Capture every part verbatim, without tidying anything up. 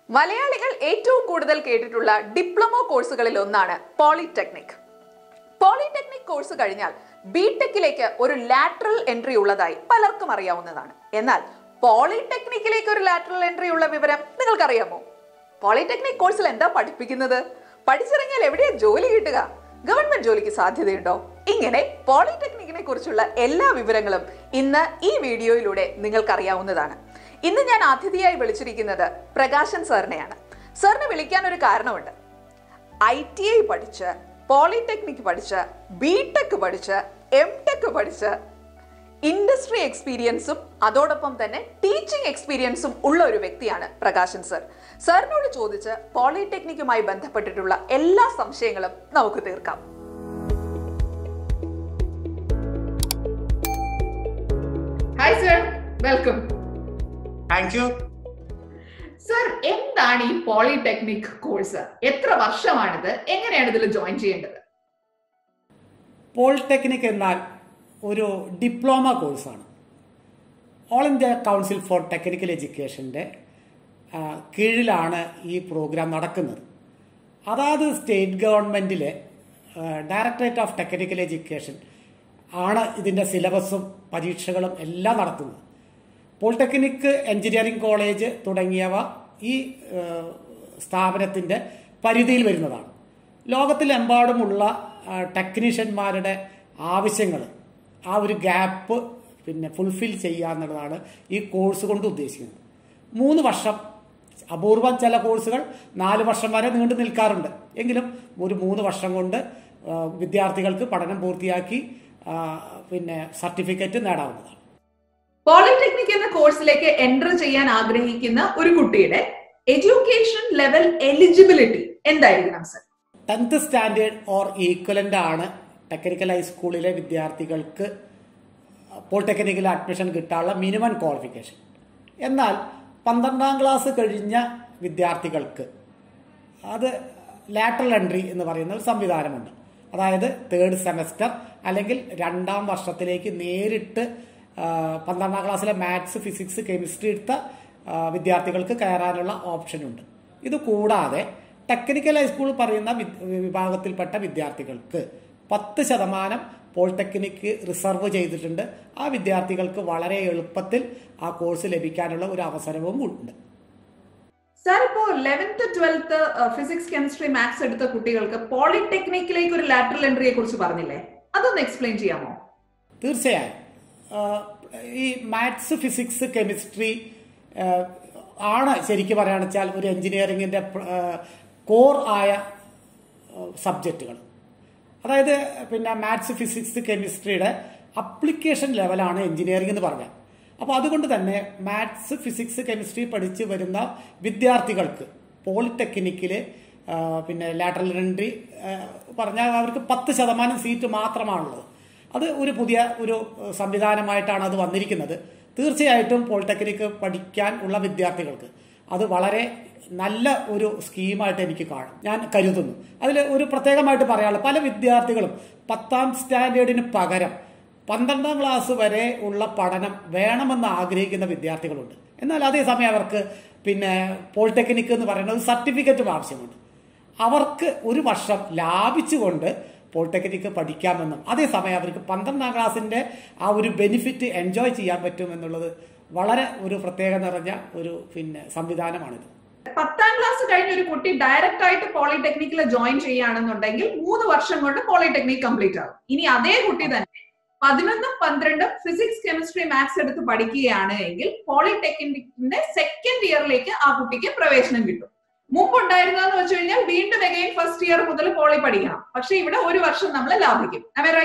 മലയാളികൾ ഏറ്റവും കൂടുതൽ കേട്ടിട്ടുള്ള ഡിപ്ലോമ കോഴ്സുകളിൽ ഒന്നാണ് പോളിടെക്നിക്. പോളിടെക്നിക് കോഴ്സ് കഴിഞ്ഞാൽ ബിടെക്കിലേക്ക് ഒരു ലാറ്ററൽ എൻട്രി ഉള്ളതായി പലർക്കും അറിയാവുന്നതാണ്. എന്നാൽ പോളിടെക്നിക്കിലേക്ക് ഒരു ലാറ്ററൽ എൻട്രി ഉള്ള വിവരം നിങ്ങൾക്കറിയാമോ? പോളിടെക്നിക് കോഴ്സിൽ എന്താ പഠിപ്പിക്കുന്നത്? പഠിച്ചിറങ്ങിയാൽ എവിടെയാ ജോലി കിട്ടുക? ഗവൺമെന്റ് ജോലിക്ക് സാധ്യതയുണ്ടോ? ഇങ്ങനെ പോളിടെക്നിക്കിനെ കുറിച്ചുള്ള എല്ലാ വിവരങ്ങളും ഇന്ന് ഈ വീഡിയോയിലൂടെ നിങ്ങൾക്ക് അറിയാവുന്നതാണ്. ഇന്ന് ഞാൻ അതിഥിയായി വിളിച്ചിരിക്കുന്നത് പ്രകാശൻ സാറിനെയാണ്. സാറിനെ വിളിക്കാൻ ഒരു കാരണമുണ്ട്. ഐ ടി ഐ പഠിച്ച്, പോളിടെക്നിക് പഠിച്ച്, ബിടെക് പഠിച്ച്, എം ടെക് പഠിച്ച്, ഇൻഡസ്ട്രി എക്സ്പീരിയൻസും അതോടൊപ്പം തന്നെ ടീച്ചിങ് എക്സ്പീരിയൻസും ഉള്ള ഒരു വ്യക്തിയാണ് പ്രകാശൻ സർ. സാറിനോട് ചോദിച്ച് പോളിടെക്നിക്കുമായി ബന്ധപ്പെട്ടിട്ടുള്ള എല്ലാ സംശയങ്ങളും നമുക്ക് തീർക്കാം. Hi sir, welcome. Thank you sir. എന്താണ് ഈ പോളിടെക്നിക് കോഴ്സ്? എത്ര വർഷമാണിത്? എങ്ങനെയാണ് ഇതിൽ ജോയിൻ ചെയ്യേണ്ടത്? പോളിടെക്നിക് എന്നാൽ ഒരു ഡിപ്ലോമ കോഴ്സാണ്. All India council for technical എഡ്യൂക്കേഷൻ്റെ കീഴിലാണ് ഈ പ്രോഗ്രാം നടക്കുന്നത്. അതാത് സ്റ്റേറ്റ് ഗവൺമെൻറ്റിലെ ഡയറക്ടറേറ്റ് ഓഫ് ടെക്നിക്കൽ എഡ്യൂക്കേഷൻ ആണ് ഇതിൻ്റെ സിലബസും പരീക്ഷകളും എല്ലാം നടത്തുന്നത്. പോളിടെക്നിക്, എഞ്ചിനീയറിംഗ് കോളേജ് തുടങ്ങിയവ ഈ സ്ഥാപനത്തിൻ്റെ പരിധിയിൽ വരുന്നതാണ്. ലോകത്തിലെമ്പാടുമുള്ള ടെക്നീഷ്യന്മാരുടെ ആവശ്യങ്ങൾ, ആ ഒരു ഗ്യാപ്പ് പിന്നെ ഫുൾഫിൽ ചെയ്യുക എന്നുള്ളതാണ് ഈ കോഴ്സ് കൊണ്ട് ഉദ്ദേശിക്കുന്നത്. മൂന്ന് വർഷം, അപൂർവം ചില കോഴ്സുകൾ നാല് വർഷം വരെ നീണ്ടു നിൽക്കാറുണ്ട്. എങ്കിലും ഒരു മൂന്ന് വർഷം കൊണ്ട് വിദ്യാർത്ഥികൾക്ക് പഠനം പൂർത്തിയാക്കി പിന്നെ സർട്ടിഫിക്കറ്റ് നേടാവുന്നതാണ്. പോളിടെക്നിക് എന്ന കോഴ്സിലേക്ക് എൻറ്റർ ചെയ്യാൻ ആഗ്രഹിക്കുന്ന ഒരു കുട്ടിയുടെ എഡ്യൂക്കേഷൻ ലെവൽ എലിജിബിലിറ്റി എന്തായിരിക്കണം sir? Tenth standard or equivalent ആണ് ടെക്നിക്കൽ ഹൈസ്കൂളിലെ വിദ്യാർത്ഥികൾക്ക് പോളിടെക്നിക്കിൽ അഡ്മിഷൻ കിട്ടാനുള്ള മിനിമം ക്വാളിഫിക്കേഷൻ. എന്നാൽ പന്ത്രണ്ടാം ക്ലാസ് കഴിഞ്ഞ വിദ്യാർത്ഥികൾക്ക് അത് ലാറ്ററൽ എൻട്രി എന്ന് പറയുന്ന ഒരു സംവിധാനമുണ്ട്. അതായത് തേർഡ് സെമസ്റ്റർ അല്ലെങ്കിൽ രണ്ടാം വർഷത്തിലേക്ക് നേരിട്ട് പന്ത്രണ്ടാം ക്ലാസ്സിലെ മാത്സ്, ഫിസിക്സ്, കെമിസ്ട്രി എടുത്ത വിദ്യാർത്ഥികൾക്ക് കയറാനുള്ള ഓപ്ഷനുണ്ട്. ഇത് കൂടാതെ ടെക്നിക്കൽ ഹൈസ്കൂൾ പറയുന്ന വിഭാഗത്തിൽപ്പെട്ട വിദ്യാർത്ഥികൾക്ക് പത്ത് ശതമാനം പോളിടെക്നിക് റിസർവ് ചെയ്തിട്ടുണ്ട്. ആ വിദ്യാർത്ഥികൾക്ക് വളരെ എളുപ്പത്തിൽ ആ കോഴ്സ് ലഭിക്കാനുള്ള ഒരു അവസരവും ഉണ്ട്. സാർ, ഇപ്പോ eleventh twelfth physics, chemistry, maths എടുത്ത കുട്ടികൾക്ക് പോളിടെക്നിക്കിലേക്ക് ഒരു ലാറ്ററൽ എൻട്രിയെ കുറിച്ച് പറഞ്ഞില്ലേ, അതൊന്ന് എക്സ്പ്ലെയിൻ ചെയ്യാമോ? തീർച്ചയായും. ഈ മാത്സ്, ഫിസിക്സ്, കെമിസ്ട്രി ആണ് ശരിക്കും പറയുകയാണെന്ന് വെച്ചാൽ ഒരു എഞ്ചിനീയറിംഗിന്റെ കോർ ആയ സബ്ജക്റ്റുകൾ. അതായത് പിന്നെ മാത്സ്, ഫിസിക്സ്, കെമിസ്ട്രിയുടെ അപ്ലിക്കേഷൻ ലെവലാണ് എഞ്ചിനീയറിംഗ് എന്ന് പറഞ്ഞാൽ. അപ്പോൾ അതുകൊണ്ട് തന്നെ മാത്സ്, ഫിസിക്സ്, കെമിസ്ട്രി പഠിച്ച് വരുന്ന വിദ്യാർത്ഥികൾക്ക് പോളിടെക്നിക്കിൽ പിന്നെ ലാറ്ററൽ എൻട്രി പറഞ്ഞാൽ അവർക്ക് പത്ത് ശതമാനം സീറ്റ് മാത്രമാണുള്ളത്. അത് ഒരു പുതിയ ഒരു സംവിധാനമായിട്ടാണ് അത് വന്നിരിക്കുന്നത്. തീർച്ചയായിട്ടും പോളിടെക്നിക്ക് പഠിക്കാൻ ഉള്ള വിദ്യാർത്ഥികൾക്ക് അത് വളരെ നല്ല ഒരു സ്കീമായിട്ട് എനിക്ക് കാണും, ഞാൻ കരുതുന്നു. അതിൽ ഒരു പ്രത്യേകമായിട്ട് പറയാനുള്ളത്, പല വിദ്യാർത്ഥികളും പത്താം സ്റ്റാൻഡേർഡിന് പകരം പന്ത്രണ്ടാം ക്ലാസ് വരെ ഉള്ള പഠനം വേണമെന്ന് ആഗ്രഹിക്കുന്ന വിദ്യാർത്ഥികളുണ്ട്. എന്നാൽ അതേസമയം അവർക്ക് പിന്നെ പോളിടെക്നിക്ക് എന്ന് പറയുന്നത് സർട്ടിഫിക്കറ്റും ആവശ്യമുണ്ട്. അവർക്ക് ഒരു വർഷം ലാഭിച്ചുകൊണ്ട് പോളിടെക്നിക്ക് പഠിക്കാമെന്നും അതേസമയം അവർക്ക് പന്ത്രണ്ടാം ക്ലാസ്സിന്റെ ആ ഒരു ബെനിഫിറ്റ് എൻജോയ് ചെയ്യാൻ പറ്റും എന്നുള്ളത് വളരെ ഒരു പ്രത്യേകത നിറഞ്ഞ ഒരു പിന്നെ സംവിധാനമാണിത്. പത്താം ക്ലാസ് കഴിഞ്ഞ ഒരു കുട്ടി ഡയറക്റ്റ് ആയിട്ട് പോളിടെക്നിക്കിൽ ജോയിൻ ചെയ്യുകയാണെന്നുണ്ടെങ്കിൽ മൂന്ന് വർഷം കൊണ്ട് പോളിടെക്നിക് കംപ്ലീറ്റ് ആകും. ഇനി അതേ കുട്ടി തന്നെ പതിനൊന്നും പന്ത്രണ്ടും ഫിസിക്സ്, കെമിസ്ട്രി, മാത്സ് എടുത്ത് പഠിക്കുകയാണ് എങ്കിൽ പോളിടെക്നിക്കിന്റെ സെക്കൻഡ് ഇയറിലേക്ക് ആ കുട്ടിക്ക് പ്രവേശനം കിട്ടും. മുമ്പ് ഉണ്ടായിരുന്നതെന്ന് വെച്ച് കഴിഞ്ഞാൽ വീണ്ടും അഗൈൻ ഫസ്റ്റ് ഇയർ മുതൽ പോളി പഠിക്കണം. പക്ഷെ ഇവിടെ ഒരു വർഷം നമ്മൾ ലാഭിക്കും.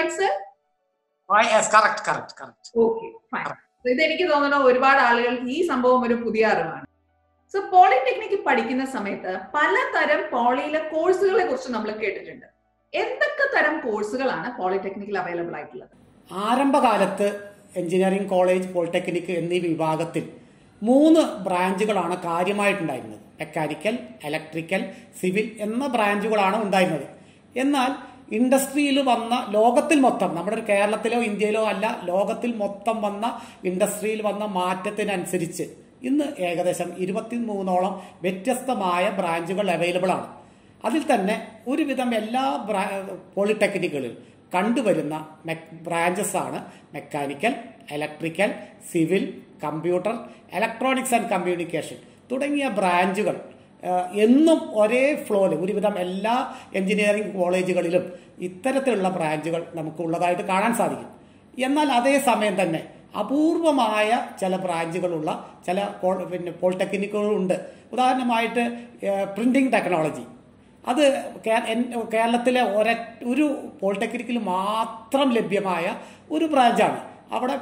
ഇതെനിക്ക് തോന്നുന്നു ഒരുപാട് ആളുകൾക്ക് ഈ സംഭവം ഒരു പുതിയ അറിവാണ്. സോ പോളിടെക്നിക് പഠിക്കുന്ന സമയത്ത് പലതരം പോളിയിലെ കോഴ്സുകളെ കുറിച്ച് നമ്മൾ കേട്ടിട്ടുണ്ട്. എന്തൊക്കെ തരം കോഴ്സുകളാണ് പോളിടെക്നിക്കിൽ അവൈലബിൾ ആയിട്ടുള്ളത്? ആരംഭകാലത്ത് എഞ്ചിനീയറിംഗ് കോളേജ്, പോളിടെക്നിക് എന്നീ വിഭാഗത്തിൽ മൂന്ന് ബ്രാഞ്ചുകളാണ് കാര്യമായിട്ടുണ്ടായിരുന്നത്. മെക്കാനിക്കൽ, ഇലക്ട്രിക്കൽ, സിവിൽ എന്ന ബ്രാഞ്ചുകളാണ് ഉണ്ടായിരുന്നത്. എന്നാൽ ഇൻഡസ്ട്രിയിൽ വന്ന ലോകത്തിൽ മൊത്തം, നമ്മുടെ കേരളത്തിലോ ഇന്ത്യയിലോ അല്ല, ലോകത്തിൽ മൊത്തം വന്ന ഇൻഡസ്ട്രിയിൽ വന്ന മാറ്റത്തിനനുസരിച്ച് ഇന്ന് ഏകദേശം ഇരുപത്തി മൂന്നോളം വ്യത്യസ്തമായ ബ്രാഞ്ചുകൾ അവൈലബിൾ ആണ്. അതിൽ തന്നെ ഒരുവിധം എല്ലാ പോളിടെക്നിക്കുകളിൽ കണ്ടുവരുന്ന ബ്രാഞ്ചസ് ആണ് mechanical, electrical, civil, computer, electronics and communication തുടങ്ങിയ ബ്രാഞ്ചുകൾ എന്നും ഒരേ ഫ്ലോയിൽ ഒരുവിധം എല്ലാ എഞ്ചിനീയറിംഗ് കോളേജുകളിലും ഇത്തരത്തിലുള്ള ബ്രാഞ്ചുകൾ നമുക്ക് ഉള്ളതായിട്ട് കാണാൻ സാധിക്കും. എന്നാൽ അതേ സമയം തന്നെ അപൂർവമായ ചില ബ്രാഞ്ചുകളുള്ള ചില പിന്നെ പോളിടെക്നിക്കുകളുണ്ട്. ഉദാഹരണമായിട്ട് പ്രിന്റിംഗ് ടെക്നോളജി, അത് കേരളത്തിലെ ഒര ഒരു പോളിടെക്നിക്കിൽ മാത്രം ലഭ്യമായ ഒരു ബ്രാഞ്ചാണ്. അവിടെ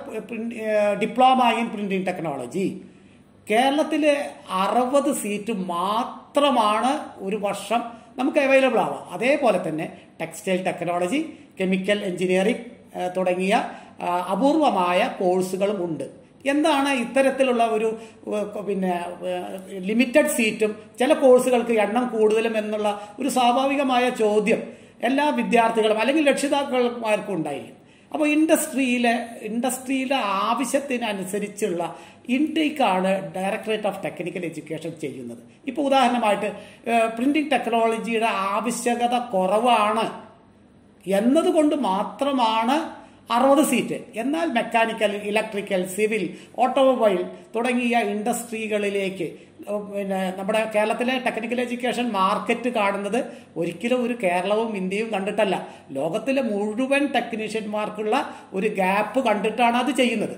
ഡിപ്ലോമ ഇൻ പ്രിന്റിംഗ് ടെക്നോളജി കേരളത്തിൽ അറുപത് സീറ്റ് മാത്രമാണ് ഒരു വർഷം നമുക്ക് അവൈലബിൾ ആവുക. അതേപോലെ തന്നെ ടെക്സ്റ്റൈൽ ടെക്നോളജി, കെമിക്കൽ എഞ്ചിനീയറിംഗ് തുടങ്ങിയ അപൂർവമായ കോഴ്സുകളും ഉണ്ട്. എന്താണ് ഇത്തരത്തിലുള്ള ഒരു പിന്നെ ലിമിറ്റഡ് സീറ്റും ചില കോഴ്സുകൾക്ക് എണ്ണം കൂടുതലും എന്നുള്ള ഒരു സ്വാഭാവികമായ ചോദ്യം എല്ലാ വിദ്യാർത്ഥികളും അല്ലെങ്കിൽ രക്ഷിതാക്കന്മാർക്കും ഉണ്ടായിരിക്കും. അപ്പോൾ ഇൻഡസ്ട്രിയിലെ ഇൻഡസ്ട്രിയിലെ ആവശ്യത്തിനനുസരിച്ചുള്ള ഇൻടേക്കാണ് ഡയറക്ടറേറ്റ് ഓഫ് ടെക്നിക്കൽ എഡ്യൂക്കേഷൻ ചെയ്യുന്നത്. ഇപ്പോൾ ഉദാഹരണമായിട്ട് പ്രിന്റിംഗ് ടെക്നോളജിയുടെ ആവശ്യകത കുറവാണ് എന്നതുകൊണ്ട് മാത്രമാണ് അറുപത് സീറ്റ്. എന്നാൽ മെക്കാനിക്കൽ, ഇലക്ട്രിക്കൽ, സിവിൽ, ഓട്ടോമൊബൈൽ തുടങ്ങിയ ഇൻഡസ്ട്രികളിലേക്ക് പിന്നെ നമ്മുടെ കേരളത്തിലെ ടെക്നിക്കൽ എഡ്യൂക്കേഷൻ മാർക്കറ്റ് കാണുന്നത് ഒരിക്കലും ഒരു കേരളവും ഇന്ത്യയും കണ്ടിട്ടല്ല, ലോകത്തിലെ മുഴുവൻ ടെക്നീഷ്യന്മാർക്കുള്ള ഒരു ഗ്യാപ്പ് കണ്ടിട്ടാണ് അത് ചെയ്യുന്നത്.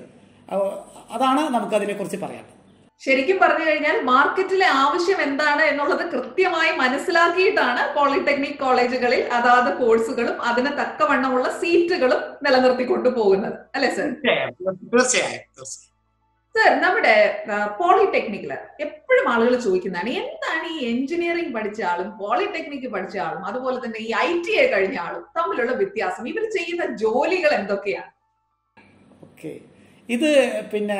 അതാണ് നമുക്കതിനെക്കുറിച്ച് പറയാൻ. ശരിക്കും പറഞ്ഞു കഴിഞ്ഞാൽ മാർക്കറ്റിലെ ആവശ്യം എന്താണ് എന്നുള്ളത് കൃത്യമായി മനസ്സിലാക്കിയിട്ടാണ് പോളിടെക്നിക് കോളേജുകളിൽ അതാത് കോഴ്സുകളും അതിന് തക്കവണ്ണമുള്ള സീറ്റുകളും നിലനിർത്തിക്കൊണ്ടു പോകുന്നത്, അല്ലെ സർ? തീർച്ചയായും. സർ, നമ്മുടെ പോളിടെക്നിക്കില് എപ്പോഴും ആളുകൾ ചോദിക്കുന്നതാണ്, എന്താണ് ഈ എഞ്ചിനീയറിംഗ് പഠിച്ച ആളും പോളിടെക്നിക്ക് പഠിച്ച ആളും അതുപോലെ തന്നെ ഈ ഐ ടി ഐ കഴിഞ്ഞ ആളും തമ്മിലുള്ള വ്യത്യാസം, ഇവർ ചെയ്യുന്ന ജോലികൾ എന്തൊക്കെയാണ്? ഓക്കെ, ഇത് പിന്നെ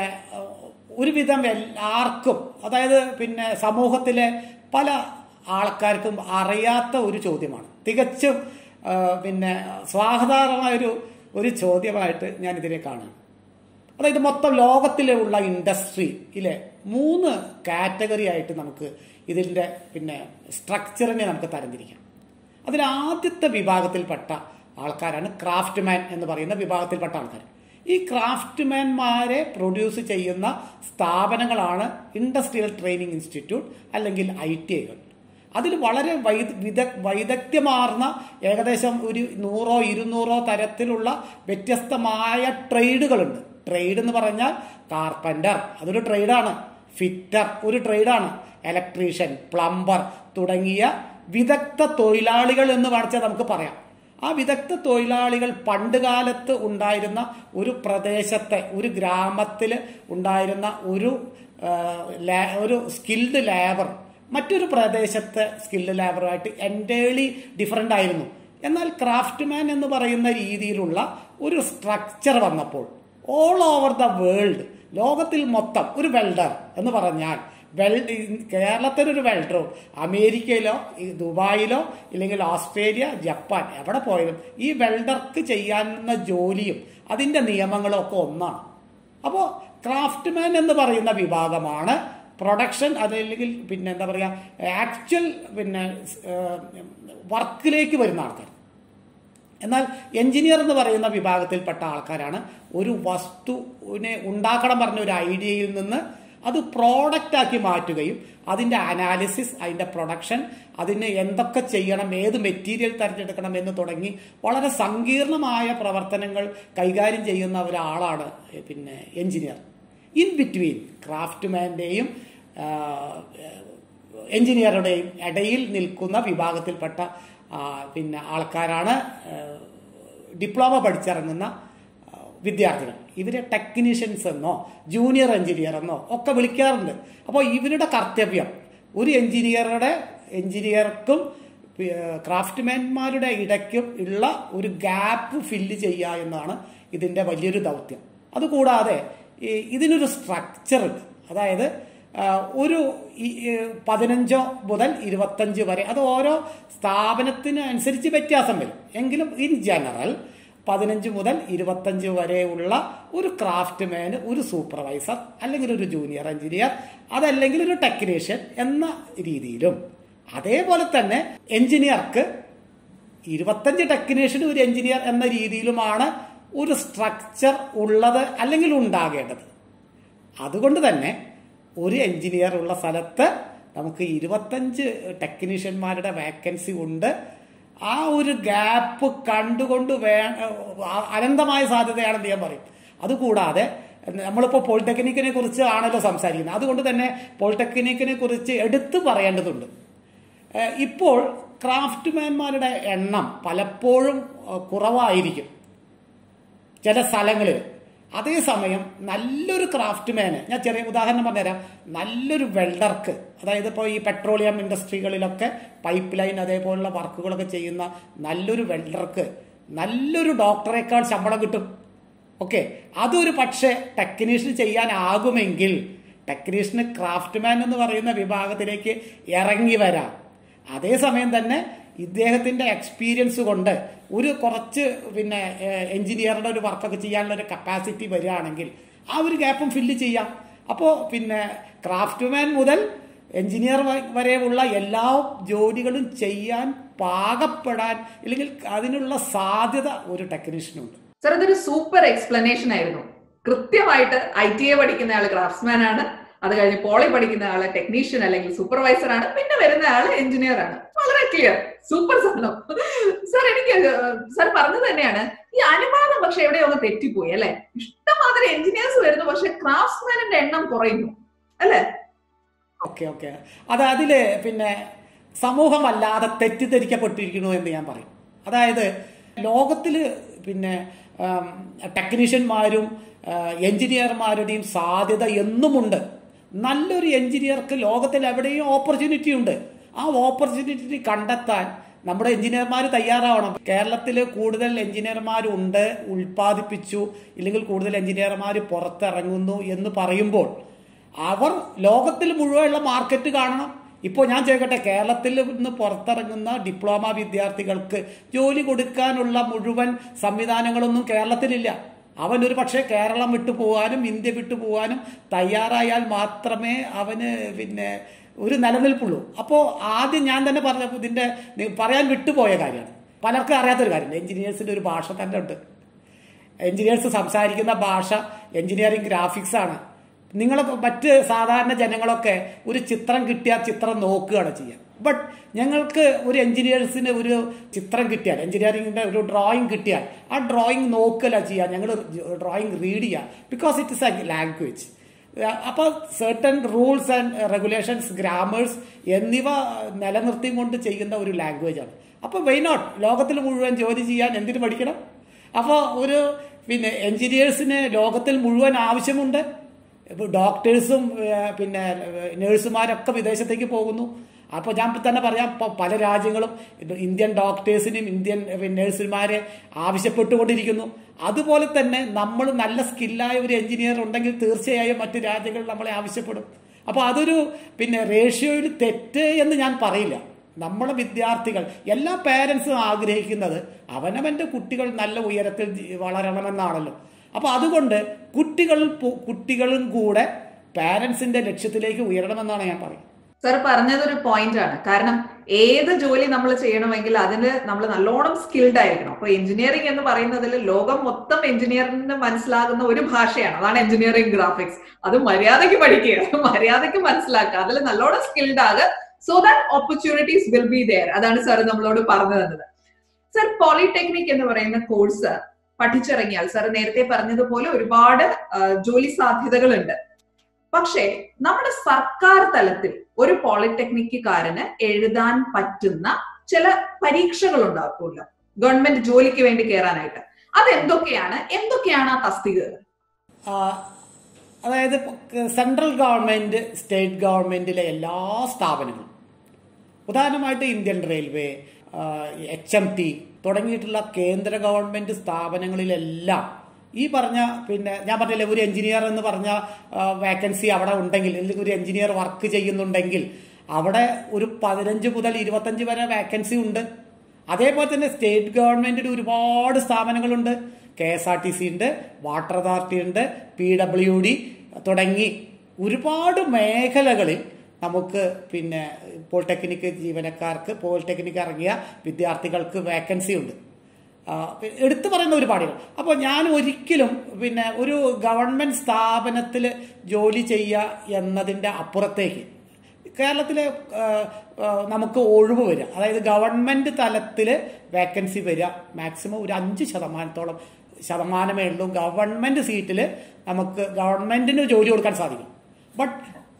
ഒരുവിധം ആർക്കും, അതായത് പിന്നെ സമൂഹത്തിലെ പല ആൾക്കാർക്കും അറിയാത്ത ഒരു ചോദ്യമാണ്. തികച്ചും പിന്നെ സ്വാഗതാർഹമായൊരു ഒരു ചോദ്യമായിട്ട് ഞാനിതിനെ കാണുന്നു. അതായത് മൊത്തം ലോകത്തിലുള്ള ഇൻഡസ്ട്രിയിലെ മൂന്ന് കാറ്റഗറി ആയിട്ട് നമുക്ക് ഇതിൻ്റെ പിന്നെ സ്ട്രക്ചറിനെ നമുക്ക് തരംതിരിക്കാം. അതിൽ ആദ്യത്തെ വിഭാഗത്തിൽപ്പെട്ട ആൾക്കാരാണ് ക്രാഫ്റ്റ്മാൻ എന്ന് പറയുന്ന വിഭാഗത്തിൽപ്പെട്ട ആൾക്കാർ. ഈ ക്രാഫ്റ്റ്മാൻമാരെ പ്രൊഡ്യൂസ് ചെയ്യുന്ന സ്ഥാപനങ്ങളാണ് ഇൻഡസ്ട്രിയൽ ട്രെയിനിങ് ഇൻസ്റ്റിറ്റ്യൂട്ട് അല്ലെങ്കിൽ ഐ ടി ഐകൾ. അതിൽ വളരെ വൈദ വൈദഗ്ധ്യമാർന്ന ഏകദേശം ഒരു നൂറോ ഇരുന്നൂറോ തരത്തിലുള്ള വ്യത്യസ്തമായ ട്രേഡുകളുണ്ട്. ട്രേഡ് എന്ന് പറഞ്ഞാൽ കാർപ്പൻ്റർ, അതൊരു ട്രേഡാണ്. ഫിറ്റർ ഒരു ട്രേഡാണ്. ഇലക്ട്രീഷ്യൻ, പ്ലംബർ തുടങ്ങിയ വിദഗ്ധ തൊഴിലാളികൾ എന്ന് പറഞ്ഞാൽ നമുക്ക് പറയാം. ആ വിദഗ്ധ തൊഴിലാളികൾ പണ്ട് കാലത്ത് ഉണ്ടായിരുന്ന ഒരു പ്രദേശത്തെ, ഒരു ഗ്രാമത്തിൽ ഉണ്ടായിരുന്ന ഒരു ഒരു സ്കിൽഡ് ലേബർ മറ്റൊരു പ്രദേശത്തെ സ്കിൽഡ് ലേബറുമായിട്ട് എൻറ്റയർലി ഡിഫറൻ്റ് ആയിരുന്നു. എന്നാൽ ക്രാഫ്റ്റ്മാൻ എന്ന് പറയുന്ന രീതിയിലുള്ള ഒരു സ്ട്രക്ചർ വന്നപ്പോൾ ഓൾ ഓവർ ദ വേൾഡ്, ലോകത്തിൽ മൊത്തം ഒരു വെൽഡർ എന്ന് പറഞ്ഞാൽ വെൽഡ് കേരളത്തിലൊരു വെൽഡറോ അമേരിക്കയിലോ ദുബായിലോ ഇല്ലെങ്കിൽ ഓസ്ട്രേലിയ, ജപ്പാൻ എവിടെ പോയാലും ഈ വെൽഡർക്ക് ചെയ്യാവുന്ന ജോലിയും അതിൻ്റെ നിയമങ്ങളും ഒക്കെ ഒന്നാണ്. അപ്പോൾ ക്രാഫ്റ്റ്മാൻ എന്ന് പറയുന്ന വിഭാഗമാണ് പ്രൊഡക്ഷൻ, അതല്ലെങ്കിൽ പിന്നെ എന്താ പറയുക ആക്ച്വൽ പിന്നെ വർക്കിലേക്ക് വരുന്ന ആൾക്കാർ. എന്നാൽ എഞ്ചിനീയർ എന്ന് പറയുന്ന വിഭാഗത്തിൽപ്പെട്ട ആൾക്കാരാണ് ഒരു വസ്തുവിനെ ഉണ്ടാക്കണം പറഞ്ഞ ഒരു ഐഡിയയിൽ നിന്ന് അത് പ്രോഡക്റ്റ് ആക്കി മാറ്റുകയും അതിൻ്റെ അനാലിസിസ്, അതിൻ്റെ പ്രൊഡക്ഷൻ, അതിന് എന്തൊക്കെ ചെയ്യണം, ഏത് മെറ്റീരിയൽ തിരഞ്ഞെടുക്കണം എന്ന് തുടങ്ങി വളരെ സങ്കീർണമായ പ്രവർത്തനങ്ങൾ കൈകാര്യം ചെയ്യുന്ന ഒരാളാണ് പിന്നെ എഞ്ചിനീയർ. ഇൻ ബിറ്റ്വീൻ ക്രാഫ്റ്റ്മാൻ്റെയും എഞ്ചിനീയറുടെയും ഇടയിൽ നിൽക്കുന്ന വിഭാഗത്തിൽപ്പെട്ട പിന്നെ ആൾക്കാരാണ് ഡിപ്ലോമ പഠിച്ചിറങ്ങുന്ന വിദ്യാർത്ഥികൾ. ഇവരെ ടെക്നീഷ്യൻസ് എന്നോ ജൂനിയർ എഞ്ചിനീയർ എന്നോ ഒക്കെ വിളിക്കാറുണ്ട്. അപ്പോൾ ഇവരുടെ കർത്തവ്യം ഒരു എഞ്ചിനീയറുടെ എഞ്ചിനീയർക്കും ക്രാഫ്റ്റ്മാൻമാരുടെ ഇടയ്ക്കും ഉള്ള ഒരു ഗ്യാപ്പ് ഫില്ല് ചെയ്യുക എന്നതാണ് ഇതിൻ്റെ വലിയൊരു ദൗത്യം. അതുകൂടാതെ ഇതിനൊരു സ്ട്രക്ചർ ഉണ്ട്. അതായത് ഒരു പതിനഞ്ചോ മുതൽ ഇരുപത്തഞ്ച് വരെ, അത് ഓരോ സ്ഥാപനത്തിന് അനുസരിച്ച് വ്യത്യാസം വരും. എങ്കിലും ഇൻ ജനറൽ പതിനഞ്ച് മുതൽ ഇരുപത്തഞ്ച് വരെയുള്ള ഒരു ക്രാഫ്റ്റ് മാന്, ഒരു സൂപ്പർവൈസർ, അല്ലെങ്കിൽ ഒരു ജൂനിയർ എഞ്ചിനീയർ, അതല്ലെങ്കിൽ ഒരു ടെക്നീഷ്യൻ എന്ന രീതിയിലും, അതേപോലെ തന്നെ എഞ്ചിനീയർക്ക് ഇരുപത്തഞ്ച് ടെക്നീഷ്യൻ ഒരു എഞ്ചിനീയർ എന്ന രീതിയിലുമാണ് ഒരു സ്ട്രക്ചർ ഉള്ളത് അല്ലെങ്കിൽ ഉണ്ടാകേണ്ടത്. അതുകൊണ്ട് തന്നെ ഒരു എഞ്ചിനീയർ ഉള്ള സ്ഥലത്ത് നമുക്ക് ഇരുപത്തഞ്ച് ടെക്നീഷ്യന്മാരുടെ വേക്കൻസി ഉണ്ട്. ആ ഒരു ഗ്യാപ്പ് കണ്ടുകൊണ്ട് വേ അനന്തമായ സാധ്യതയാണെന്ന് ഞാൻ പറയും. അതുകൂടാതെ നമ്മളിപ്പോൾ പോളിടെക്നിക്കിനെ കുറിച്ച് ആണല്ലോ സംസാരിക്കുന്നത്. അതുകൊണ്ട് തന്നെ പോളിടെക്നിക്കിനെ കുറിച്ച് എടുത്തു പറയേണ്ടതുണ്ട്. ഇപ്പോൾ ക്രാഫ്റ്റ്മാൻമാരുടെ എണ്ണം പലപ്പോഴും കുറവായിരിക്കും ചില സ്ഥലങ്ങളിൽ. അതേസമയം നല്ലൊരു ക്രാഫ്റ്റ്മാന്, ഞാൻ ചെറിയ ഉദാഹരണം പറഞ്ഞുതരാം, നല്ലൊരു വെൽഡർക്ക്, അതായത് ഇപ്പോൾ ഈ പെട്രോളിയം ഇൻഡസ്ട്രികളിലൊക്കെ പൈപ്പ് ലൈൻ അതേപോലുള്ള വർക്കുകളൊക്കെ ചെയ്യുന്ന നല്ലൊരു വെൽഡർക്ക് നല്ലൊരു ഡോക്ടറേക്കാൾ ശമ്പളം കിട്ടും. ഓക്കെ, അതൊരു പക്ഷേ ടെക്നീഷ്യൻ ചെയ്യാനാകുമെങ്കിൽ ടെക്നീഷ്യന് ക്രാഫ്റ്റ്മാൻ എന്ന് പറയുന്ന വിഭാഗത്തിലേക്ക് ഇറങ്ങി വരാം. അതേസമയം തന്നെ ഇദ്ദേഹത്തിന്റെ എക്സ്പീരിയൻസ് കൊണ്ട് ഒരു കുറച്ച് പിന്നെ എഞ്ചിനീയറുടെ ഒരു വർക്കൊക്കെ ചെയ്യാനുള്ള ഒരു കപ്പാസിറ്റി വരികയാണെങ്കിൽ ആ ഒരു ഗ്യാപ്പും ഫില്ല് ചെയ്യാം. അപ്പോൾ പിന്നെ ക്രാഫ്റ്റ്മാൻ മുതൽ എഞ്ചിനീയർ വരെയുള്ള എല്ലാ ജോലികളും ചെയ്യാൻ പാകപ്പെടാൻ അല്ലെങ്കിൽ അതിനുള്ള സാധ്യത ഒരു ടെക്നീഷ്യനുണ്ട്. സർ, ഇതൊരു സൂപ്പർ എക്സ്പ്ലനേഷൻ ആയിരുന്നു. കൃത്യമായിട്ട് ഐ ടി ഐ പഠിക്കുന്ന ആള് ക്രാഫ്റ്റ്സ്മാൻ ആണ്, അത് കഴിഞ്ഞ് പോളി പഠിക്കുന്ന ആള് ടെക്നീഷ്യൻ അല്ലെങ്കിൽ സൂപ്പർവൈസർ ആണ്, പിന്നെ വരുന്ന ആള് എഞ്ചിനീയർ ആണ്. വളരെ ക്ലിയർ, സൂപ്പർ സാധനം. സർ, എനിക്ക് സർ പറഞ്ഞത് തന്നെയാണ്, ഈ അനുപാതം പക്ഷെ എവിടെയോ ഒന്ന് തെറ്റിപ്പോയി അല്ലെ. ഇഷ്ടമാതിരി എഞ്ചിനീയേഴ്സ് വരുന്നു, പക്ഷെ ക്രാഫ്റ്റ്സ്മാനിന്റെ എണ്ണം കുറയുന്നു അല്ലെ? ഓക്കെ ഓക്കെ അത് അതില് പിന്നെ സമൂഹം വല്ലാതെ തെറ്റിദ്ധരിക്കപ്പെട്ടിരിക്കുന്നു എന്ന് ഞാൻ പറയും. അതായത് ലോകത്തില് പിന്നെ ടെക്നീഷ്യന്മാരും എഞ്ചിനീയർമാരുടെയും സാധ്യത എന്നുമുണ്ട്. നല്ലൊരു എഞ്ചിനീയർക്ക് ലോകത്തിൽ എവിടെയും ഓപ്പർച്യൂണിറ്റി ഉണ്ട്. ആ ഓപ്പർച്യൂണിറ്റി കണ്ടെത്താൻ നമ്മുടെ എഞ്ചിനീയർമാർ തയ്യാറാവണം. കേരളത്തിൽ കൂടുതൽ എഞ്ചിനീയർമാരുണ്ട്, ഉൽപ്പാദിപ്പിച്ചു, ഇല്ലെങ്കിൽ കൂടുതൽ എഞ്ചിനീയർമാർ പുറത്തിറങ്ങുന്നു എന്ന് പറയുമ്പോൾ അവർ ലോകത്തിൽ മുഴുവനുള്ള മാർക്കറ്റ് കാണണം. ഇപ്പോൾ ഞാൻ ചോദിക്കട്ടെ, കേരളത്തിൽ നിന്ന് പുറത്തിറങ്ങുന്ന ഡിപ്ലോമ വിദ്യാർത്ഥികൾക്ക് ജോലി കൊടുക്കാനുള്ള മുഴുവൻ സംവിധാനങ്ങളൊന്നും കേരളത്തിലില്ല. അവൻ ഒരു പക്ഷേ കേരളം വിട്ടു പോകാനും ഇന്ത്യ വിട്ടു പോകാനും തയ്യാറായാൽ മാത്രമേ അവന് പിന്നെ ഒരു നിലനിൽപ്പുള്ളൂ. അപ്പോൾ ആദ്യം ഞാൻ തന്നെ പറഞ്ഞ ഇതിന്റെ പറയാൻ വിട്ടുപോയ കാര്യമാണ്, പലർക്കും അറിയാത്തൊരു കാര്യമുണ്ട്. എഞ്ചിനീയേഴ്സിന്റെ ഒരു ഭാഷ തന്നെ ഉണ്ട്. എഞ്ചിനീയേഴ്സ് സംസാരിക്കുന്ന ഭാഷ എഞ്ചിനീയറിംഗ് ഗ്രാഫിക്സ് ആണ്. നിങ്ങൾ മറ്റ് സാധാരണ ജനങ്ങളൊക്കെ ഒരു ചിത്രം കിട്ടിയാൽ ചിത്രം നോക്കുകയാണ് ചെയ്യുക. ബട്ട് ഞങ്ങൾക്ക് ഒരു എഞ്ചിനീയേഴ്സിന് ഒരു ചിത്രം കിട്ടിയാൽ, എഞ്ചിനീയറിംഗിന്റെ ഒരു ഡ്രോയിങ് കിട്ടിയാൽ ആ ഡ്രോയിങ് നോക്കല ചെയ്യുക, ഞങ്ങൾ ഡ്രോയിങ് റീഡ് ചെയ്യുക. Because it is a language. അപ്പോൾ certain rules and regulations, grammars എന്നിവ നിലനിർത്തി കൊണ്ട് ചെയ്യുന്ന ഒരു ലാംഗ്വേജ് ആണ്. അപ്പോൾ വൈ നോട്ട് ലോകത്തിൽ മുഴുവൻ ജോലി ചെയ്യാൻ എന്തിനു പഠിക്കണം? അപ്പോൾ ഒരു പിന്നെ എഞ്ചിനീയേഴ്സിന് ലോകത്തിൽ മുഴുവൻ ആവശ്യമുണ്ട്. ഇപ്പോൾ ഡോക്ടേഴ്സും പിന്നെ നേഴ്സുമാരൊക്കെ വിദേശത്തേക്ക് പോകുന്നു. അപ്പോൾ ഞാൻ തന്നെ പറയാം, പല രാജ്യങ്ങളും ഇന്ത്യൻ ഡോക്ടേഴ്സിനും ഇന്ത്യൻ നേഴ്സുമാരെ ആവശ്യപ്പെട്ടുകൊണ്ടിരിക്കുന്നു. അതുപോലെ തന്നെ നമ്മൾ നല്ല സ്കില്ലായ ഒരു എഞ്ചിനീയർ ഉണ്ടെങ്കിൽ തീർച്ചയായും മറ്റു രാജ്യങ്ങൾ നമ്മളെ ആവശ്യപ്പെടും. അപ്പോൾ അതൊരു പിന്നെ റേഷ്യോയിൽ തെറ്റ് എന്ന് ഞാൻ പറയില്ല. നമ്മളെ വിദ്യാർത്ഥികൾ, എല്ലാ പേരൻസും ആഗ്രഹിക്കുന്നത് അവനവന്റെ കുട്ടികൾ നല്ല ഉയരത്തിൽ വളരണമെന്നാണല്ലോ. അപ്പൊ അതുകൊണ്ട് കുട്ടികൾ കുട്ടികളും കൂടെ പാരന്റ്സിന്റെ ലക്ഷ്യത്തിലേക്ക് ഉയരണമെന്നാണ് ഞാൻ പറയുന്നത്. സർ പറഞ്ഞതൊരു പോയിന്റ് ആണ്. കാരണം ഏത് ജോലി നമ്മൾ ചെയ്യണമെങ്കിൽ അതിന് നമ്മൾ നല്ലോണം സ്കിൽഡ് ആയിരിക്കണം. അപ്പൊ എഞ്ചിനീയറിംഗ് എന്ന് പറയുന്നതിൽ ലോകം മൊത്തം എഞ്ചിനീയറിംഗിന് മനസ്സിലാകുന്ന ഒരു ഭാഷയാണ്, അതാണ് എഞ്ചിനീയറിംഗ് ഗ്രാഫിക്സ്. അത് മര്യാദയ്ക്ക് പഠിക്കുക, മര്യാദയ്ക്ക് മനസ്സിലാക്കുക, അതിൽ നല്ലോണം സ്കിൽഡ് ആകുക. So that opportunities will be there. അതാണ് സാർ നമ്മളോട് പറഞ്ഞു തന്നത്. സർ, പോളിടെക്നിക് എന്ന് പറയുന്ന കോഴ്സ് പഠിച്ചിറങ്ങിയാൽ സാർ നേരത്തെ പറഞ്ഞതുപോലെ ഒരുപാട് ജോലി സാധ്യതകളുണ്ട്. പക്ഷേ നമ്മുടെ സർക്കാർ തലത്തിൽ ഒരു പോളിടെക്നിക്കുകാരന് എഴുതാൻ പറ്റുന്ന ചില പരീക്ഷകൾ ഉണ്ടാക്കുമല്ലോ ഗവൺമെന്റ് ജോലിക്ക് വേണ്ടി കയറാനായിട്ട്. അതെന്തൊക്കെയാണ് എന്തൊക്കെയാണ് ആ തസ്തികകൾ? അതായത് സെൻട്രൽ ഗവൺമെന്റ്, സ്റ്റേറ്റ് ഗവൺമെന്റിലെ എല്ലാ സ്ഥാപനങ്ങളും, ഉദാഹരണമായിട്ട് Indian railway, H M T തുടങ്ങിയിട്ടുള്ള കേന്ദ്ര ഗവൺമെന്റ് സ്ഥാപനങ്ങളിലെല്ലാം ഈ പറഞ്ഞ പിന്നെ ഞാൻ പറഞ്ഞില്ലേ, ഒരു എഞ്ചിനീയർ എന്ന് പറഞ്ഞ വേക്കൻസി അവിടെ ഉണ്ടെങ്കിൽ, അല്ലെങ്കിൽ ഒരു എഞ്ചിനീയർ വർക്ക് ചെയ്യുന്നുണ്ടെങ്കിൽ അവിടെ ഒരു പതിനഞ്ച് മുതൽ ഇരുപത്തഞ്ച് വരെ വേക്കൻസി ഉണ്ട്. അതേപോലെ തന്നെ സ്റ്റേറ്റ് ഗവൺമെന്റിന്റെ ഒരുപാട് സ്ഥാപനങ്ങളുണ്ട്. K S R T C ഉണ്ട്, വാട്ടർ അതോറിറ്റി ഉണ്ട്, പി ഡബ്ല്യു ഡി തുടങ്ങി ഒരുപാട് മേഖലകളിൽ നമുക്ക് പിന്നെ പോളിടെക്നിക് ജീവനക്കാർക്ക്, പോളിടെക്നിക് ഇറങ്ങിയ വിദ്യാർത്ഥികൾക്ക് വേക്കൻസി ഉണ്ട്. എടുത്തു പറയുന്ന ഒരു പാടികൾ. അപ്പോൾ ഞാൻ ഒരിക്കലും പിന്നെ ഒരു ഗവൺമെന്റ് സ്ഥാപനത്തിൽ ജോലി ചെയ്യുക എന്നതിൻ്റെ അപ്പുറത്തേക്ക് കേരളത്തിലെ നമുക്ക് ഒഴിവ് വരിക, അതായത് ഗവൺമെന്റ് തലത്തിൽ വേക്കൻസി വരിക മാക്സിമം ഒരു അഞ്ച് ശതമാനത്തോളം ശതമാനമേ ഉള്ളൂ ഗവൺമെന്റ് സീറ്റിൽ നമുക്ക് ഗവൺമെന്റിന് ജോലി കൊടുക്കാൻ സാധിക്കും. ബട്ട്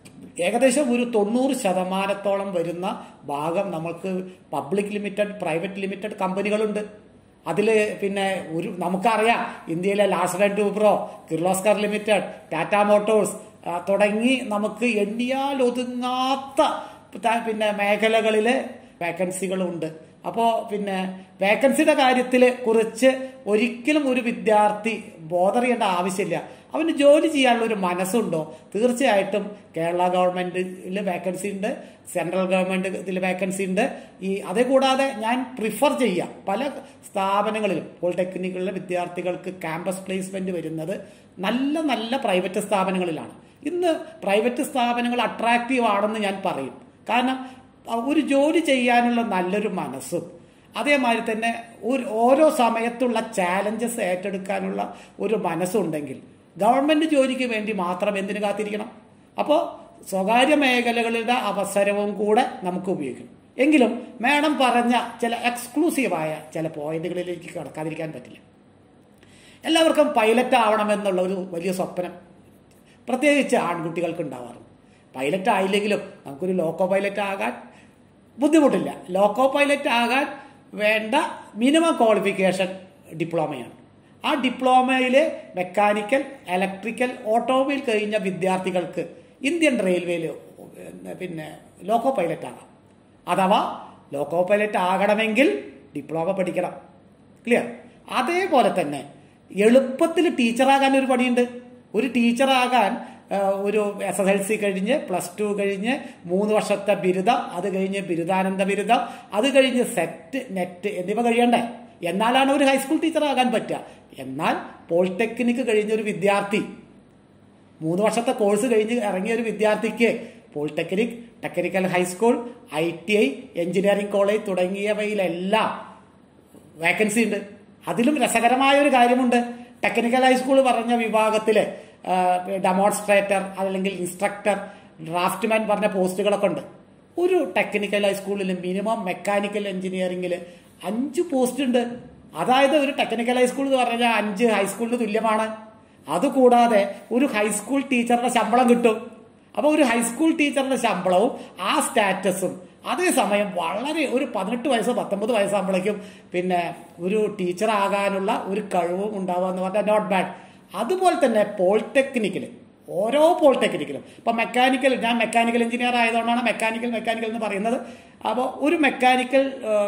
ഏകദേശം ഒരു തൊണ്ണൂറ് ശതമാനത്തോളം വരുന്ന ഭാഗം നമുക്ക് പബ്ലിക് ലിമിറ്റഡ്, പ്രൈവറ്റ് ലിമിറ്റഡ് കമ്പനികളുണ്ട്. അതിൽ പിന്നെ ഒരു നമുക്കറിയാം ഇന്ത്യയിലെ Larsen and Toubro, Kirloskar limited, Tata Motors തുടങ്ങി നമുക്ക് എണ്ണിയാൽ ഒതുങ്ങാത്ത പിന്നെ മേഖലകളിലെ വേക്കൻസികളുണ്ട്. അപ്പോൾ പിന്നെ വേക്കൻസിയുടെ കാര്യത്തിൽ കുറിച്ച് ഒരിക്കലും ഒരു വിദ്യാർത്ഥി ബോധർ ചെയ്യേണ്ട ആവശ്യമില്ല. അവന് ജോലി ചെയ്യാനുള്ള ഒരു മനസ്സുണ്ടോ, തീർച്ചയായിട്ടും കേരള ഗവൺമെന്റിൽ വേക്കൻസി ഉണ്ട്, സെൻട്രൽ ഗവൺമെന്റ് ഇതിൽ വേക്കൻസി ഉണ്ട്. ഈ അതേ കൂടാതെ ഞാൻ പ്രിഫർ ചെയ്യാം പല സ്ഥാപനങ്ങളിലും പോളിടെക്നിക്കുകളിലെ വിദ്യാർത്ഥികൾക്ക് ക്യാമ്പസ് പ്ലേസ്മെന്റ് വരുന്നത് നല്ല നല്ല പ്രൈവറ്റ് സ്ഥാപനങ്ങളിലാണ്. ഇന്ന് പ്രൈവറ്റ് സ്ഥാപനങ്ങൾ അട്രാക്റ്റീവ് ആണെന്ന് ഞാൻ പറയും. കാരണം ഒരു ജോലി ചെയ്യാനുള്ള നല്ലൊരു മനസ്സും അതേമാതിരി തന്നെ ഒരു ഓരോ സമയത്തുള്ള ചാലഞ്ചസ് ഏറ്റെടുക്കാനുള്ള ഒരു മനസ്സുണ്ടെങ്കിൽ ഗവൺമെന്റ് ജോലിക്ക് വേണ്ടി മാത്രം എന്തിനു കാത്തിരിക്കണം? അപ്പോൾ സ്വകാര്യ മേഖലകളുടെ അവസരവും കൂടെ നമുക്ക് ഉപയോഗിക്കണം. എങ്കിലും മേഡം പറഞ്ഞ ചില എക്സ്ക്ലൂസീവായ ചില പോയിന്റുകളിലേക്ക് കടക്കാതിരിക്കാൻ പറ്റില്ല. എല്ലാവർക്കും പൈലറ്റ് ആവണമെന്നുള്ള ഒരു വലിയ സ്വപ്നം പ്രത്യേകിച്ച് ആൺകുട്ടികൾക്ക് ഉണ്ടാവാറുണ്ട്. പൈലറ്റ് ആയില്ലെങ്കിലും നമുക്കൊരു ലോക്കോ പൈലറ്റ് ആകാൻ ബുദ്ധിമുട്ടില്ല. ലോക്കോ പൈലറ്റ് ആകാൻ വേണ്ട മിനിമം ക്വാളിഫിക്കേഷൻ ഡിപ്ലോമയാണ്. ആ ഡിപ്ലോമയിൽ മെക്കാനിക്കൽ, ഇലക്ട്രിക്കൽ, ഓട്ടോമൊബൈൽ കഴിഞ്ഞ വിദ്യാർത്ഥികൾക്ക് ഇന്ത്യൻ റെയിൽവേയിൽ പിന്നെ ലോക്കോ പൈലറ്റ് ആകാം. അഥവാ ലോക്കോ പൈലറ്റ് ആകണമെങ്കിൽ ഡിപ്ലോമ പഠിക്കണം. ക്ലിയർ? അതേപോലെ തന്നെ എളുപ്പത്തിൽ ടീച്ചറാകാൻ ഒരു പണിയുണ്ട്. ഒരു ടീച്ചറാകാൻ ഒരു എസ് എസ് എൽ സി കഴിഞ്ഞ് പ്ലസ് ടു കഴിഞ്ഞ് മൂന്ന് വർഷത്തെ ബിരുദം, അത് കഴിഞ്ഞ് ബിരുദാനന്ദ ബിരുദം, അത് കഴിഞ്ഞ് സെറ്റ്, നെറ്റ് എന്നിവ കഴിയണ്ടേ? എന്നാലാണ് ഒരു ഹൈസ്കൂൾ ടീച്ചറാകാൻ പറ്റുക. എന്നാൽ പോളിടെക്നിക് കഴിഞ്ഞ ഒരു വിദ്യാർത്ഥി, മൂന്ന് വർഷത്തെ കോഴ്സ് കഴിഞ്ഞ് ഇറങ്ങിയ ഒരു വിദ്യാർത്ഥിക്ക് polytechnic, technical high school, I T I, engineering college തുടങ്ങിയവയിലെല്ലാം വേക്കൻസി ഉണ്ട്. അതിലും രസകരമായ ഒരു കാര്യമുണ്ട്. ടെക്നിക്കൽ ഹൈസ്കൂൾ പറഞ്ഞ വിഭാഗത്തില് ഡെമോൺസ്ട്രേറ്റർ അല്ലെങ്കിൽ ഇൻസ്ട്രക്ടർ, ഡ്രാഫ്റ്റ്മാൻ പറഞ്ഞ പോസ്റ്റുകളൊക്കെ ഉണ്ട്. ഒരു ടെക്നിക്കൽ ഹൈസ്കൂളിൽ മിനിമം മെക്കാനിക്കൽ എഞ്ചിനീയറിംഗിൽ അഞ്ച് പോസ്റ്റ് ഉണ്ട്. അതായത് ഒരു ടെക്നിക്കൽ ഹൈസ്കൂൾ എന്ന് പറഞ്ഞാൽ അഞ്ച് ഹൈസ്കൂളിന് തുല്യമാണ്. അതുകൂടാതെ ഒരു ഹൈസ്കൂൾ ടീച്ചറുടെ ശമ്പളം കിട്ടും. അപ്പോൾ ഒരു ഹൈസ്കൂൾ ടീച്ചറുടെ ശമ്പളവും ആ സ്റ്റാറ്റസും അതേസമയം വളരെ ഒരു പതിനെട്ട് വയസ്സോ പത്തൊമ്പത് വയസ്സാകുമ്പോഴേക്കും പിന്നെ ഒരു ടീച്ചർ ആകാനുള്ള ഒരു കഴിവും ഉണ്ടാവുക എന്ന് പറഞ്ഞാൽ നോട്ട് ബാഡ്. അതുപോലെ തന്നെ പോളിടെക്നിക്കിൽ, ഓരോ പോളിടെക്നിക്കിലും ഇപ്പൊ മെക്കാനിക്കൽ, ഞാൻ മെക്കാനിക്കൽ എഞ്ചിനീയർ ആയതുകൊണ്ടാണ് മെക്കാനിക്കൽ മെക്കാനിക്കൽ എന്ന് പറയുന്നത്. അപ്പോൾ ഒരു മെക്കാനിക്കൽ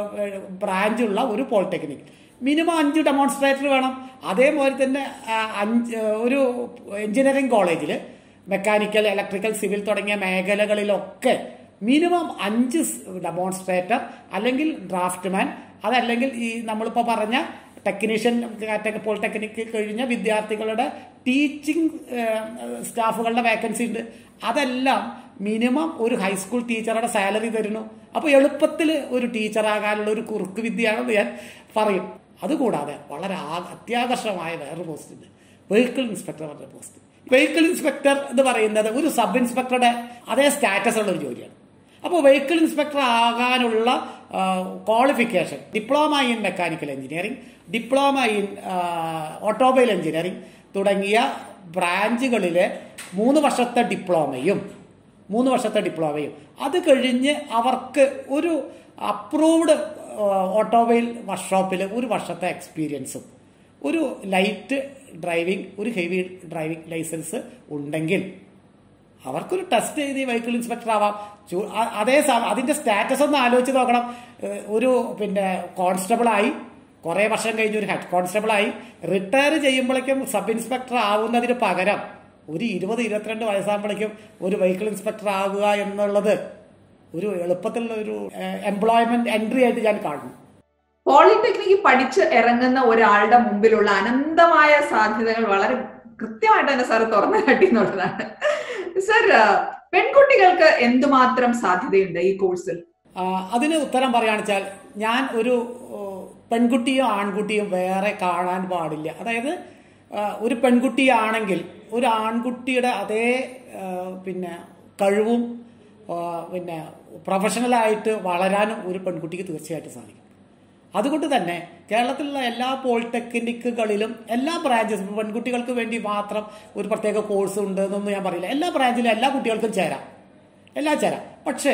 ബ്രാഞ്ചുള്ള ഒരു പോളിടെക്നിക് മിനിമം അഞ്ച് ഡെമോൺസ്ട്രേറ്റർ വേണം. അതേപോലെ തന്നെ അഞ്ച് ഒരു എഞ്ചിനീയറിംഗ് കോളേജിൽ മെക്കാനിക്കൽ, ഇലക്ട്രിക്കൽ, സിവിൽ തുടങ്ങിയ മേഖലകളിലൊക്കെ മിനിമം അഞ്ച് ഡെമോൺസ്ട്രേറ്റർ അല്ലെങ്കിൽ ഡ്രാഫ്റ്റ്മാൻ, അതല്ലെങ്കിൽ ഈ നമ്മളിപ്പോൾ പറഞ്ഞ ടെക്നീഷ്യൻ, പോളിടെക്നിക് കഴിഞ്ഞ വിദ്യാർത്ഥികളുടെ ടീച്ചിങ് സ്റ്റാഫുകളുടെ വേക്കൻസി ഉണ്ട്. അതെല്ലാം മിനിമം ഒരു ഹൈസ്കൂൾ ടീച്ചറുടെ സാലറി തരുന്നു. അപ്പോൾ എളുപ്പത്തിൽ ഒരു ടീച്ചറാകാനുള്ള ഒരു കുറുക്ക് വിദ്യയാണെന്ന് ഞാൻ പറയും. അതുകൂടാതെ വളരെ അത്യാകർഷമായ വേറൊരു പോസ്റ്റ് ഉണ്ട്, വെഹിക്കിൾ ഇൻസ്പെക്ടർ പറഞ്ഞ പോസ്റ്റ്. വെഹിക്കിൾ ഇൻസ്പെക്ടർ എന്ന് പറയുന്നത് ഒരു സബ് ഇൻസ്പെക്ടറുടെ അതേ സ്റ്റാറ്റസ് ഉള്ള ഒരു ജോലിയാണ്. അപ്പോൾ വെഹിക്കിൾ ഇൻസ്പെക്ടർ ആകാനുള്ള qualification diploma in mechanical engineering, diploma in automobile engineering തുടങ്ങിയ ബ്രാഞ്ചുകളിലെ മൂന്ന് വർഷത്തെ ഡിപ്ലോമയും മൂന്ന് വർഷത്തെ ഡിപ്ലോമയും അത് കഴിഞ്ഞ് അവർക്ക് ഒരു അപ്രൂവ്ഡ് ഓട്ടോമൊബൈൽ വർക്ക്ഷോപ്പിൽ ഒരു വർഷത്തെ എക്സ്പീരിയൻസും ഒരു ലൈറ്റ് ഡ്രൈവിംഗ്, ഒരു ഹെവി ഡ്രൈവിംഗ് ലൈസൻസ് ഉണ്ടെങ്കിൽ അവർക്കൊരു ടെസ്റ്റ് എഴുതി വെഹിക്കിൾ ഇൻസ്പെക്ടർ ആവാം. അതേ അതിന്റെ സ്റ്റാറ്റസ് ഒന്ന് ആലോചിച്ച് നോക്കണം. ഒരു പിന്നെ കോൺസ്റ്റബിളായി കുറെ വർഷം കഴിഞ്ഞ് ഒരു ഹെഡ് കോൺസ്റ്റബിളായി റിട്ടയർ ചെയ്യുമ്പോഴേക്കും സബ് ഇൻസ്പെക്ടർ ആവുന്നതിന് പകരം ഒരു ഇരുപത് ഇരുപത്തിരണ്ട് വയസ്സാകുമ്പോഴേക്കും ഒരു വെഹിക്കിൾ ഇൻസ്പെക്ടർ ആകുക എന്നുള്ളത് ഒരു എളുപ്പത്തിലുള്ള ഒരു എംപ്ലോയ്മെന്റ് എൻട്രി ആയിട്ട് ഞാൻ കാണുന്നു. പോളിടെക്നിക് പഠിച്ച് ഇറങ്ങുന്ന ഒരാളുടെ മുമ്പിലുള്ള അനന്തമായ സാധ്യതകൾ വളരെ കൃത്യമായിട്ട് തന്നെ സാർ തുറന്നു കാട്ടി എന്നുള്ളതാണ്. സർ, പെൺകുട്ടികൾക്ക് എന്തുമാത്രം സാധ്യതയുണ്ട് ഈ കോഴ്സിൽ? അതിന് ഉത്തരം പറയുകയാണെന്ന് വെച്ചാൽ, ഞാൻ ഒരു പെൺകുട്ടിയോ ആൺകുട്ടിയോ വേറെ കാണാൻ പാടില്ല. അതായത് ഒരു പെൺകുട്ടിയാണെങ്കിൽ ഒരു ആൺകുട്ടിയുടെ അതേ പിന്നെ കഴിവും പിന്നെ പ്രൊഫഷണലായിട്ട് വളരാനും ഒരു പെൺകുട്ടിക്ക് തീർച്ചയായിട്ടും സാധിക്കും. അതുകൊണ്ട് തന്നെ കേരളത്തിലുള്ള എല്ലാ പോളിടെക്നിക്കുകളിലും എല്ലാ ബ്രാഞ്ചസ്, പെൺകുട്ടികൾക്ക് വേണ്ടി മാത്രം ഒരു പ്രത്യേക കോഴ്സ് ഉണ്ട് എന്നൊന്നും ഞാൻ പറയില്ല. എല്ലാ ബ്രാഞ്ചിലും എല്ലാ കുട്ടികൾക്കും ചേരാം, എല്ലാം ചേരാം. പക്ഷേ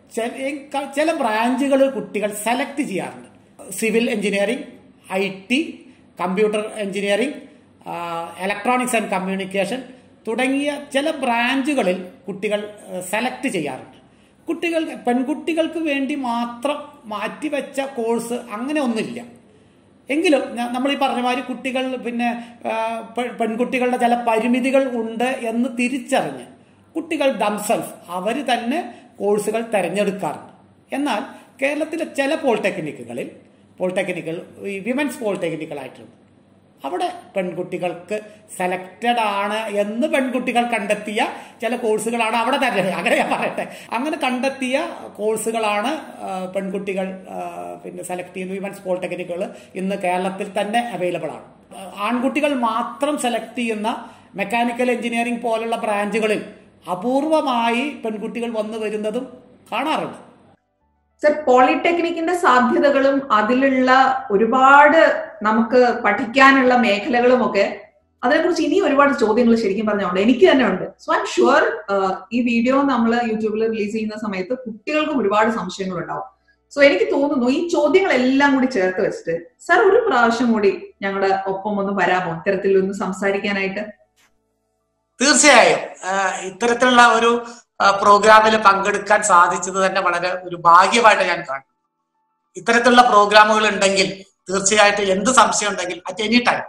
ചില ബ്രാഞ്ചുകൾ കുട്ടികൾ സെലക്ട് ചെയ്യാറുണ്ട്. Civil engineering, I T, computer engineering, electronics and communication തുടങ്ങിയ ചില ബ്രാഞ്ചുകളിൽ കുട്ടികൾ സെലക്ട് ചെയ്യാറുണ്ട്. കുട്ടികൾ പെൺകുട്ടികൾക്ക് വേണ്ടി മാത്രം മാറ്റിവെച്ച കോഴ്സ് അങ്ങനെ ഒന്നുമില്ല. എങ്കിലും നമ്മൾ ഈ പറഞ്ഞ മാതിരി കുട്ടികൾ പിന്നെ പെൺകുട്ടികളുടെ ചില പരിമിതികൾ ഉണ്ട് എന്ന് തിരിച്ചറിഞ്ഞ് കുട്ടികൾ ദംസെൽഫ് അവർ തന്നെ കോഴ്സുകൾ തിരഞ്ഞെടുക്കാറുണ്ട്. എന്നാൽ കേരളത്തിലെ ചില പോളിടെക്നിക്കുകളിൽ പോളിടെക്നിക്കൽ ഈ വിമൻസ് പോളിടെക്നിക്കലായിട്ടുണ്ട്. അവിടെ പെൺകുട്ടികൾക്ക് സെലക്റ്റഡ് ആണ് എന്ന് പെൺകുട്ടികൾ കണ്ടെത്തിയ ചില കോഴ്സുകളാണ് അവിടെ തന്നെ, അങ്ങനെ ഞാൻ പറയട്ടെ, അങ്ങനെ കണ്ടെത്തിയ കോഴ്സുകളാണ് പെൺകുട്ടികൾ പിന്നെ സെലക്ട് ചെയ്യുന്ന വിമൻസ് പോളിടെക്നിക്കുകൾ ഇന്ന് കേരളത്തിൽ തന്നെ അവൈലബിൾ ആണ്. ആൺകുട്ടികൾ മാത്രം സെലക്ട് ചെയ്യുന്ന മെക്കാനിക്കൽ എഞ്ചിനീയറിംഗ് പോലുള്ള ബ്രാഞ്ചുകളിൽ അപൂർവമായി പെൺകുട്ടികൾ വന്നു വരുന്നതും കാണാറുണ്ട്. സർ, പോളിടെക്നിക്കിന്റെ സാധ്യതകളും അതിലുള്ള ഒരുപാട് നമുക്ക് പഠിക്കാനുള്ള മേഖലകളും ഒക്കെ, അതിനെക്കുറിച്ച് ഇനി ഒരുപാട് ചോദ്യങ്ങൾ ശരിക്കും പറഞ്ഞുകൊണ്ട് എനിക്ക് തന്നെ ഉണ്ട്. സോ ഐ എം ഷുവർ ഈ വീഡിയോ നമ്മൾ യൂട്യൂബിൽ റിലീസ് ചെയ്യുന്ന സമയത്ത് കുട്ടികൾക്കും ഒരുപാട് സംശയങ്ങൾ ഉണ്ടാവും. സോ എനിക്ക് തോന്നുന്നു ഈ ചോദ്യങ്ങളെല്ലാം കൂടി ചേർത്ത് വെച്ചിട്ട് സർ ഒരു പ്രാവശ്യം കൂടി ഞങ്ങളുടെ ഒപ്പം ഒന്ന് വരാമോ ഇത്തരത്തിൽ ഒന്ന് സംസാരിക്കാനായിട്ട്? തീർച്ചയായും ഇത്തരത്തിലുള്ള ഒരു പ്രോഗ്രാമിൽ പങ്കെടുക്കാൻ സാധിച്ചത് തന്നെ വളരെ ഒരു ഭാഗ്യമായിട്ട് ഞാൻ കാണുന്നു. ഇത്തരത്തിലുള്ള പ്രോഗ്രാമുകൾ ഉണ്ടെങ്കിൽ തീർച്ചയായിട്ടും എന്ത് സംശയം ഉണ്ടെങ്കിൽ അറ്റ് എനി ടൈം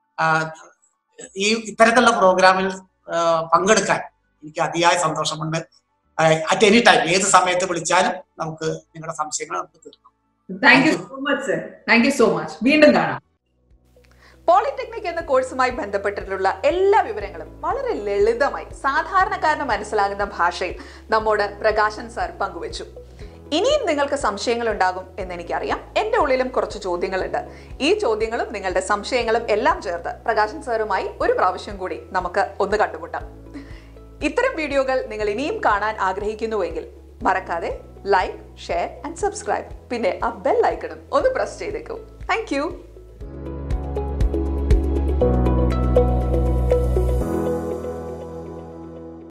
ഈ ഇത്തരത്തിലുള്ള പ്രോഗ്രാമിൽ പങ്കെടുക്കാൻ എനിക്ക് അതിയായ സന്തോഷമുണ്ട്. അറ്റ് എനി ടൈം ഏത് സമയത്ത് വിളിച്ചാലും നമുക്ക് നിങ്ങളുടെ സംശയങ്ങൾ നമുക്ക് തീർക്കാം. Thank you so much sir. Thank you so much. വീണ്ടും കാണാം. പോളിടെക്നിക് എന്ന കോഴ്സുമായി ബന്ധപ്പെട്ടിട്ടുള്ള എല്ലാ വിവരങ്ങളും വളരെ ലളിതമായി സാധാരണക്കാരന് മനസ്സിലാകുന്ന ഭാഷയിൽ നമ്മോട് പ്രകാശൻ സാർ പങ്കുവച്ചു. ഇനിയും നിങ്ങൾക്ക് സംശയങ്ങൾ ഉണ്ടാകും എന്ന് എനിക്കറിയാം. എൻ്റെ ഉള്ളിലും കുറച്ച് ചോദ്യങ്ങളുണ്ട്. ഈ ചോദ്യങ്ങളും നിങ്ങളുടെ സംശയങ്ങളും എല്ലാം ചേർത്ത് പ്രകാശൻ സാറുമായി ഒരു പ്രാവശ്യം കൂടി നമുക്ക് ഒന്ന് കണ്ടുമുട്ടാം. ഇത്തരം വീഡിയോകൾ നിങ്ങൾ ഇനിയും കാണാൻ ആഗ്രഹിക്കുന്നുവെങ്കിൽ മറക്കാതെ ലൈക്ക്, ഷെയർ ആൻഡ് സബ്സ്ക്രൈബ്, പിന്നെ ആ ബെൽ ഐക്കണും ഒന്ന് പ്രസ് ചെയ്തേക്കൂ. Thank you.